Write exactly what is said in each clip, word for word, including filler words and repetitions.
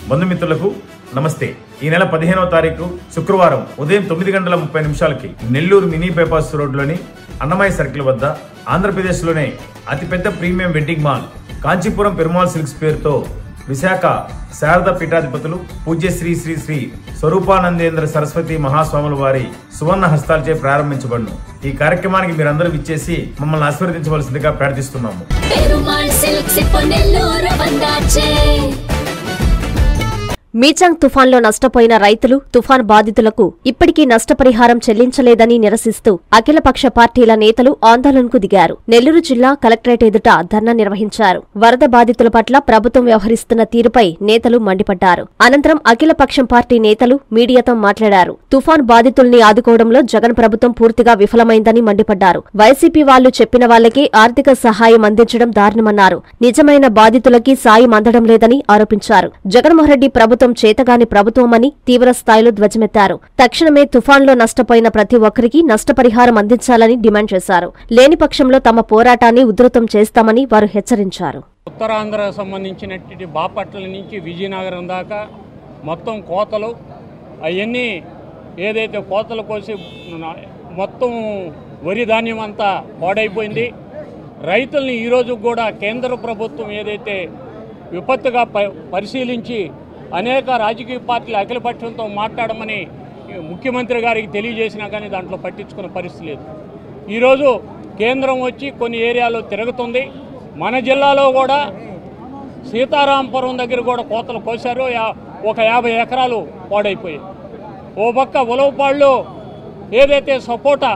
బంధుమిత్రులకు నమస్తే. ఈ నెల పదిహేనవ తారీఖు శుక్రవారం ఉదయం తొమ్మిది గంటల ముప్పై నిమిషాలకి నెల్లూరు మినీ బైపాస్ రోడ్లోని అన్నమయ్య సర్కిల్ వద్ద ఆంధ్రప్రదేశ్లోనే అతిపెద్ద premium wedding mall Kanchipuram Perumal silks పేరుతో విశాఖ శారద పీఠాధిపతులు పూజ్య శ్రీ శ్రీ శ్రీ స్వరూపానందేంద్ర సరస్వతి మహాస్వాముల వారి సువర్ణ హస్తాలచే ప్రారంభించబడును. ఈ కార్యక్రమానికి మీరందరూ విచ్చేసి మమ్మల్ని ఆశీర్వదించవలసిందిగా ప్రార్థిస్తున్నాము. మీచాంగ్ తుఫాన్లో నష్టపోయిన రైతులు, తుఫాన్ బాధితులకు ఇప్పటికీ నష్టపరిహారం చెల్లించలేదని నిరసిస్తూ అఖిలపక్ష పార్టీల నేతలు ఆందోళనకు దిగారు. నెల్లూరు జిల్లా కలెక్టరేట్ ఎదుట ధర్నా నిర్వహించారు. వరద బాధితుల పట్ల ప్రభుత్వం వ్యవహరిస్తున్న తీరుపై నేతలు మండిపడ్డారు. అనంతరం అఖిలపక్షం పార్టీ నేతలు మీడియాతో మాట్లాడారు. తుఫాన్ బాధితుల్ని ఆదుకోవడంలో జగన్ ప్రభుత్వం పూర్తిగా విఫలమైందని మండిపడ్డారు. వైసీపీ వాళ్లు చెప్పిన వాళ్లకే ఆర్థిక సహాయం అందించడం దారుణమన్నారు. నిజమైన బాధితులకి సాయం అందడం లేదని ఆరోపించారు. జగన్మోహన్ రెడ్డి ప్రభుత్వం చేతగాని ప్రభుత్వమని తీవ్ర స్థాయిలో ధ్వజమెత్తారు. తక్షణమే తుఫాన్లో నష్టపోయిన ప్రతి ఒక్కరికి నష్టపరిహారం అందించాలని డిమాండ్ చేశారు. లేని పక్షంలో తమ పోరాటాన్ని ఉధృతం చేస్తామని వారు హెచ్చరించారు. ఉత్తరాంధ్రకు సంబంధించినటువంటి బాపట్ల నుంచి విజయనగరం దాకా మొత్తం కోతలు అవన్నీ ఏదైతే కోతలు కోసి మొత్తం వరి ధాన్యం అంతా పాడైపోయింది. రైతుల్ని ఈరోజు కూడా కేంద్ర ప్రభుత్వం ఏదైతే విపత్తుగా పరిశీలించి అనేక రాజకీయ పార్టీలు అఖిలపక్షంతో మాట్లాడమని ముఖ్యమంత్రి గారికి తెలియజేసినా కానీ దాంట్లో పట్టించుకునే పరిస్థితి లేదు. ఈరోజు కేంద్రం వచ్చి కొన్ని ఏరియాలో తిరుగుతుంది. మన జిల్లాలో కూడా సీతారాంపురం దగ్గర కూడా కోతలు కోశారు. ఒక యాభై ఎకరాలు పాడైపోయాయి. ఓ పక్క ఉలవపాళ్ళు ఏదైతే సపోటా,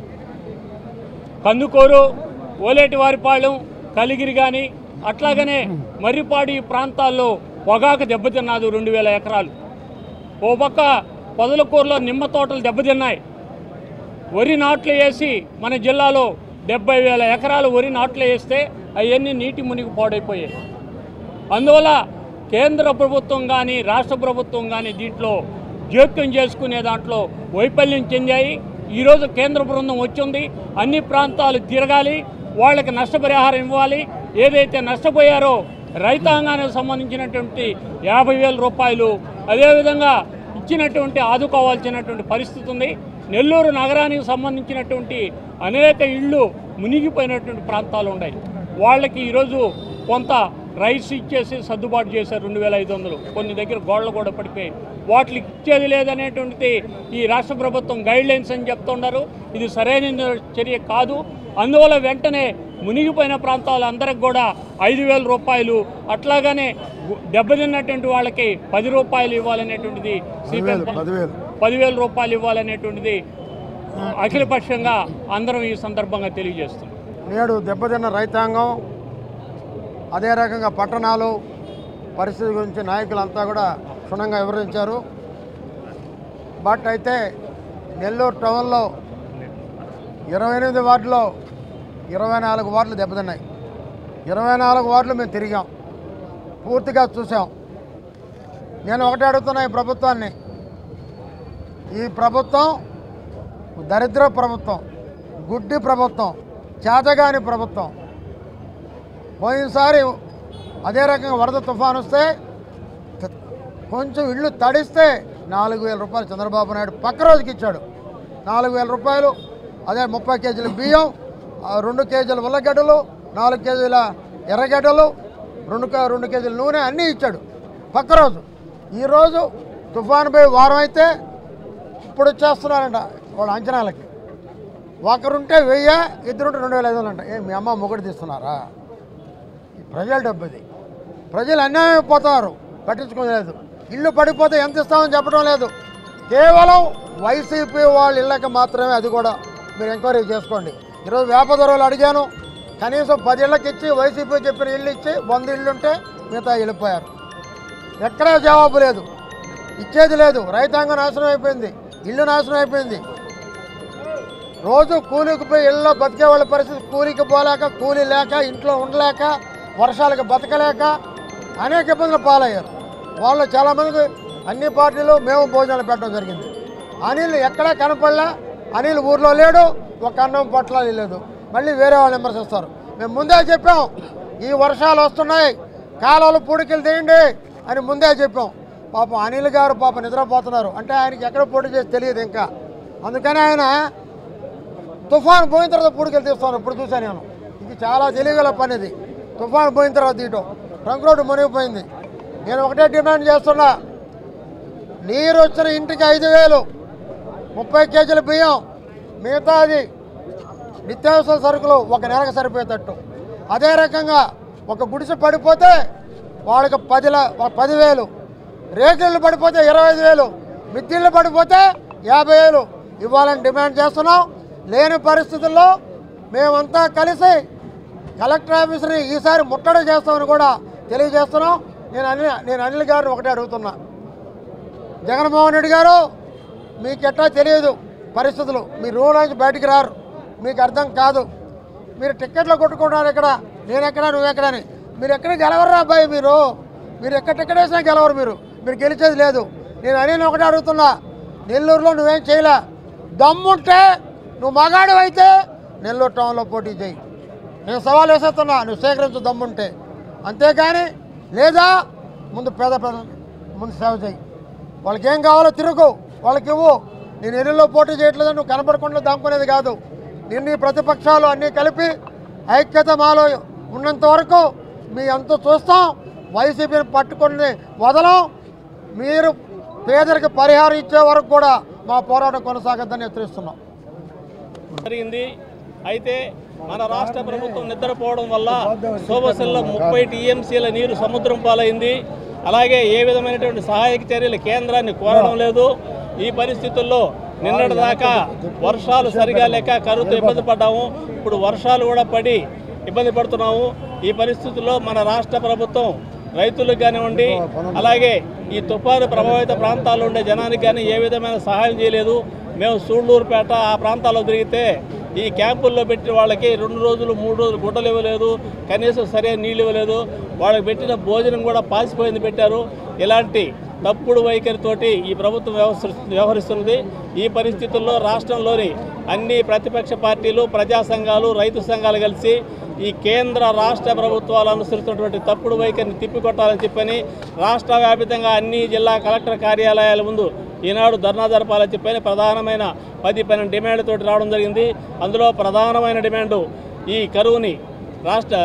కందుకూరు, ఓలేటివారిపాళెం, కలిగిరి కానీ అట్లాగనే మర్రిపాడి ప్రాంతాల్లో పొగాకు దెబ్బతిన్నాదు రెండు వేల ఎకరాలు. ఓ పక్క పొదలకూరులో నిమ్మ తోటలు దెబ్బతిన్నాయి. వరి నాట్లు వేసి మన జిల్లాలో డెబ్బై వేల ఎకరాలు వరి నాట్లు వేస్తే అవన్నీ నీటి మునిగి పాడైపోయాయి. అందువల్ల కేంద్ర ప్రభుత్వం కానీ రాష్ట్ర ప్రభుత్వం కానీ దీంట్లో జోక్యం చేసుకునే దాంట్లో వైఫల్యం చెందాయి. ఈరోజు కేంద్ర బృందం వచ్చింది. అన్ని ప్రాంతాలు తిరగాలి, వాళ్ళకి నష్టపరిహారం ఇవ్వాలి. ఏదైతే నష్టపోయారో రైతాంగానికి సంబంధించినటువంటి యాభై వేల రూపాయలు అదేవిధంగా ఇచ్చినటువంటి ఆదుకోవాల్సినటువంటి పరిస్థితి ఉంది. నెల్లూరు నగరానికి సంబంధించినటువంటి అనేక ఇళ్ళు మునిగిపోయినటువంటి ప్రాంతాలు ఉన్నాయి. వాళ్ళకి ఈరోజు కొంత రైస్ ఇచ్చేసి సర్దుబాటు చేశారు. రెండు వేల ఐదు వందలు కొన్ని దగ్గర గోడలు కూడా పడిపోయి వాటికి ఇచ్చేది లేదనేటువంటిది ఈ రాష్ట్ర ప్రభుత్వం గైడ్ లైన్స్ అని చెప్తున్నారు. ఇది సరైన చర్య కాదు. అందువల్ల వెంటనే మునిగిపోయిన ప్రాంతాలందరికి కూడా ఐదు వేల రూపాయలు అట్లాగానే దెబ్బతిన్నటువంటి వాళ్ళకి పది రూపాయలు ఇవ్వాలనేటువంటిది సిపిఎం పదివేల రూపాయలు ఇవ్వాలనేటువంటిది అఖిలపక్షంగా అందరం ఈ సందర్భంగా తెలియజేస్తున్నాం. నేడు దెబ్బతిన్న రైతాంగం అదే రకంగా పట్టణాలు పరిస్థితి గురించి నాయకులంతా కూడా క్షుణ్ణంగా వివరించారు. బట్ అయితే నెల్లూరు టౌన్లో ఇరవై ఎనిమిది వార్డులో ఇరవై నాలుగు వార్డులు దెబ్బతిన్నాయి. ఇరవై నాలుగు వార్డులు మేము తిరిగాం, పూర్తిగా చూసాం. నేను ఒకటే అడుగుతున్నా ఈ ప్రభుత్వాన్ని, ఈ ప్రభుత్వం దరిద్ర ప్రభుత్వం, గుడ్డి ప్రభుత్వం, చేతగాని ప్రభుత్వం. పోయినసారి అదే రకంగా వరద తుఫాను వస్తే కొంచెం ఇళ్ళు తడిస్తే నాలుగు వేల రూపాయలు చంద్రబాబు నాయుడు పక్క రోజుకి ఇచ్చాడు. నాలుగు వేల రూపాయలు అదే ముప్పై కేజీల బియ్యం, రెండు కేజీల ఉల్లగడ్డలు, నాలుగు కేజీల ఎర్రగడ్డలు, రెండు రెండు కేజీల నూనె అన్నీ ఇచ్చాడు పక్క రోజు. ఈరోజు తుఫాను పోయి వారం అయితే ఇప్పుడు వచ్చేస్తున్నారంట వాళ్ళ అంచనాలకి. ఒకరుంటే వెయ్యి, ఇద్దరుంటే రెండు వేల ఐదు వందలు అంట. ఏ మీ అమ్మ మొగుడు తీస్తున్నారా? ప్రజల డబ్బుది. ప్రజలు అన్యాయం అయిపోతున్నారు, పట్టించుకోలేదు. ఇల్లు పడిపోతే ఎంత ఇస్తామని చెప్పడం లేదు. కేవలం వైసీపీ వాళ్ళ ఇళ్ళకి మాత్రమే, అది కూడా మీరు ఎంక్వైరీ చేసుకోండి. ఈరోజు వ్యాపారదారులు అడిగాను, కనీసం పది ఇళ్ళకి ఇచ్చి వైసీపీ చెప్పిన ఇల్లు ఇచ్చి వంద ఇళ్ళు ఉంటే మిగతా వెళ్ళిపోయారు. ఎక్కడా జవాబు లేదు, ఇచ్చేది లేదు. రైతాంగం నాశనం అయిపోయింది, ఇల్లు నాశనం అయిపోయింది. రోజు కూలికి పోయి ఇళ్ళలో బతికే వాళ్ళ పరిస్థితి, కూలికి పోలేక, కూలి లేక, ఇంట్లో ఉండలేక, వర్షాలకు బతకలేక అనేక ఇబ్బందులు పాలయ్యారు. వాళ్ళు చాలామందికి అన్ని పార్టీలు మేము భోజనాలు పెట్టడం జరిగింది. అనిల్ ఎక్కడా కనపడలే, అనిల్ ఊర్లో లేడు, ఒక అన్నం పట్ల లేదు. మళ్ళీ వేరే వాళ్ళు విమర్శిస్తారు. మేము ముందే చెప్పాం, ఈ వర్షాలు వస్తున్నాయి, కాలువలు పూడికలు తీయండి, అని ముందే చెప్పాం. పాపం అనిల్ గారు పాప నిద్రపోతున్నారు, అంటే ఆయనకి ఎక్కడ పోటీ చేసి తెలియదు ఇంకా. అందుకని ఆయన తుఫాను పోయిన తర్వాత పూడికెళ్ళి తీస్తాను. ఇప్పుడు చూశాను నేను, ఇది చాలా తెలియగల పని. ఇది తుఫాను పోయిన తర్వాత తీయటం, ట్రంక్ రోడ్డు మునిగిపోయింది. నేను ఒకటే డిమాండ్ చేస్తున్నా, నీరు వచ్చిన ఇంటికి ఐదు వేలు ముప్పై కేజీల బియ్యం, మిగతాది నిత్యావసర సరుకులు ఒక నెలకు సరిపోయేటట్టు. అదే రకంగా ఒక గుడిసె పడిపోతే వాళ్ళకి పది పదివేలు, రేకులు పడిపోతే ఇరవై ఐదు వేలు, మిద్దిళ్ళు పడిపోతే యాభై వేలు ఇవ్వాలని డిమాండ్ చేస్తున్నాం. లేని పరిస్థితుల్లో మేమంతా కలిసి కలెక్టర్ ఆఫీస్ని ఈసారి ముట్టడి చేస్తామని కూడా తెలియజేస్తున్నాం. నేను అనిల్ నేను అనిల్ గారిని ఒకటే అడుగుతున్నా, జగన్మోహన్ రెడ్డి గారు మీకు ఎట్లా తెలియదు పరిస్థితులు, మీరు రూల్ నుంచి బయటికి రారు, మీకు అర్థం కాదు. మీరు టిక్కెట్లు కొట్టుకుంటున్నారు ఇక్కడ, నేను ఎక్కడ నువ్వెక్కడని. మీరు ఎక్కడ గెలవరా అబ్బాయి, మీరు మీరు ఎక్కడ టిక్కెట్ వేసినా గెలవరు, మీరు మీరు గెలిచేది లేదు. నేను అనిల్ ఒకటే అడుగుతున్నా, నెల్లూరులో నువ్వేం చేయలే, దమ్ముంటే నువ్వు మగాడు అయితే నెల్లూరు టౌన్లో పోటీ చేయి. నేను సవాల్ వేసేస్తున్నా, నువ్వు సేకరించు దమ్ముంటే. అంతేకాని లేదా ముందు పేద ప్రజలు ముందు సేవ చేయి, వాళ్ళకి ఏం కావాలో తిరుగు, వాళ్ళకి ఇవ్వు. నేను ఎన్నిలో పోటీ చేయట్లేదు, నువ్వు కనపడకుండా దాముకునేది కాదు. నిన్ను ఈ ప్రతిపక్షాలు అన్నీ కలిపి ఐక్యత మాలో ఉన్నంత వరకు మీ అంతా చూస్తాం. వైసీపీని పట్టుకుని వదలం. మీరు పేదరికి పరిహారం ఇచ్చే వరకు కూడా మా పోరాటం కొనసాగద్దని హెచ్చరిస్తున్నాం. జరిగింది. అయితే మన రాష్ట్ర ప్రభుత్వం నిద్రపోవడం వల్ల సోమశిలలో ముప్పై టీఎంసీల నీరు సముద్రం పాలైంది. అలాగే ఏ విధమైనటువంటి సహాయక చర్యలు కేంద్రాన్ని కోరడం లేదు. ఈ పరిస్థితుల్లో నిన్నటి దాకా వర్షాలు సరిగా లేక కరువుతో ఇబ్బంది పడ్డాము. ఇప్పుడు వర్షాలు కూడా పడి ఇబ్బంది పడుతున్నాము. ఈ పరిస్థితుల్లో మన రాష్ట్ర ప్రభుత్వం రైతులకు కానివ్వండి, అలాగే ఈ తుఫాను ప్రభావిత ప్రాంతాల్లో ఉండే జనానికి కానీ ఏ విధమైన సహాయం చేయలేదు. మేము సూళ్ళూరుపేట ఆ ప్రాంతాల్లో తిరిగితే ఈ క్యాంపుల్లో పెట్టిన వాళ్ళకి రెండు రోజులు మూడు రోజులు గుడ్డలు ఇవ్వలేదు, కనీసం సరైన నీళ్ళు ఇవ్వలేదు. వాళ్ళకి పెట్టిన భోజనం కూడా పాసిపోయింది పెట్టారు. ఇలాంటి తప్పుడు వైఖరితోటి ఈ ప్రభుత్వం వ్యవహరిస్తున్నది. ఈ పరిస్థితుల్లో రాష్ట్రంలోని అన్ని ప్రతిపక్ష పార్టీలు, ప్రజా సంఘాలు, రైతు సంఘాలు కలిసి ఈ కేంద్ర రాష్ట్ర ప్రభుత్వాలు అనుసరిస్తున్నటువంటి తప్పుడు వైఖరిని తిప్పికొట్టాలని చెప్పని రాష్ట్ర వ్యాప్తంగా అన్ని జిల్లా కలెక్టర్ కార్యాలయాల ముందు ఈనాడు ధర్నా జరపాలని చెప్పని ప్రధానమైన పది పన్నెండు డిమాండ్లతోటి రావడం జరిగింది. అందులో ప్రధానమైన డిమాండు ఈ కరువుని రాష్ట్ర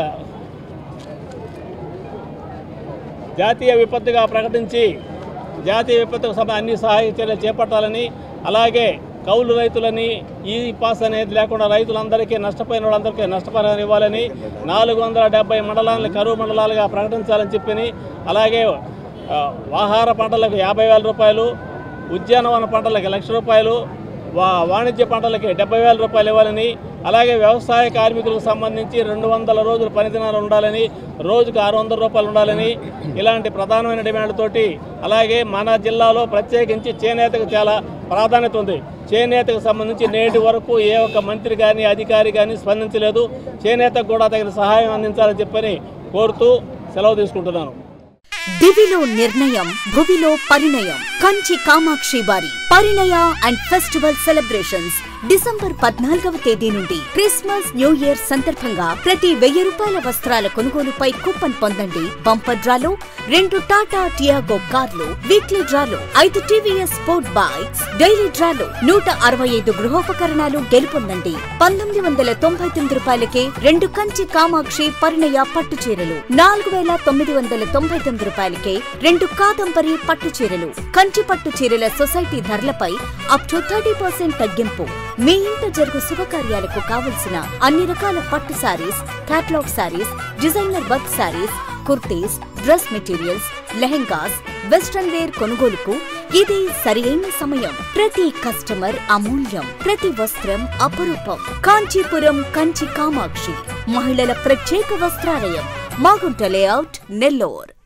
జాతీయ విపత్తుగా ప్రకటించి జాతీయ విపత్తుకు సంబంధించి అన్ని సహాయ చర్యలు చేపట్టాలని, అలాగే కౌలు రైతులని ఈ పాస్ అనేది లేకుండా రైతులందరికీ నష్టపోయిన వాళ్ళందరికీ నష్టపరిహారం ఇవ్వాలని, నాలుగు వందల డెబ్బై మండలాలను కరువు మండలాలుగా ప్రకటించాలని చెప్పని, అలాగే ఆహార పంటలకు యాభై వేల రూపాయలు, ఉద్యానవన పంటలకి లక్ష రూపాయలు, వా వాణిజ్య పంటలకి డెబ్బై వేల రూపాయలు ఇవ్వాలని, అలాగే వ్యవసాయ కార్మికులకు సంబంధించి రెండు వందల రోజులు పనిదినాలు ఉండాలని, రోజుకు ఆరు వందల రూపాయలు ఉండాలని, ఇలాంటి ప్రధానమైన డిమాండ్లతోటి, అలాగే మన జిల్లాలో ప్రత్యేకించి చేనేతకు చాలా ప్రాధాన్యత ఉంది. చేనేతకు సంబంధించి నేటి వరకు ఏ ఒక్క మంత్రి కానీ అధికారి కానీ స్పందించలేదు. చేనేతకు కూడా తగిన సహాయం అందించాలని చెప్పని కోరుతూ సెలవు తీసుకుంటున్నాను. దివిలో నిర్ణయం, భువిలో పరిణయం. కంచి కామాక్షి వారి పరిణయ అండ్ ఫెస్టివల్ సెలబ్రేషన్స్ డిసెంబర్ పద్నాలుగవ తేదీ నుండి క్రిస్మస్ న్యూ ఇయర్ సందర్భంగా ప్రతి వెయ్యి రూపాయల వస్త్రాల కొనుగోలుపై కూపన్ పొందండి. బంపర్ డ్రాలో రెండు టాటా టియాగో కార్లు, వీక్లీ డ్రాలో ఐదు టీవీఎస్ స్పోర్ట్ బైక్స్, డైలీ డ్రాలో నూట అరవై ఐదు గృహోపకరణాలు గెలుపొందండి. పంతొమ్మిది వందల తొంభై తొమ్మిది రూపాయలకే రెండు కంచి కామాక్షి పరిణయ పట్టు చీరలు, నాలుగు వేల తొమ్మిది వందల తొంభై తొమ్మిది రూపాయలకే రెండు కాదంబరి పట్టు చీరలు. కంచి పట్టు చీరల సొసైటీ ధరలపై అప్ టు థర్టీ పర్సెంట్ తగ్గింపు. మీ ఇంట జరుగు శుభకార్యాలకు కావలసిన అన్ని రకాల పట్టు saris, catalogue saris, designer work saris, kurtis, dress materials, lehengas, western wear కొనుగోలుకు ఇది సరియైన సమయం. ప్రతి కస్టమర్ అమూల్యం, ప్రతి వస్త్రం అపురూపం. కాంచీపురం కంచి కామాక్షి మహిళల ప్రత్యేక వస్త్రాలయం, మాగుంట లేఅవుట్, నెల్లూరు.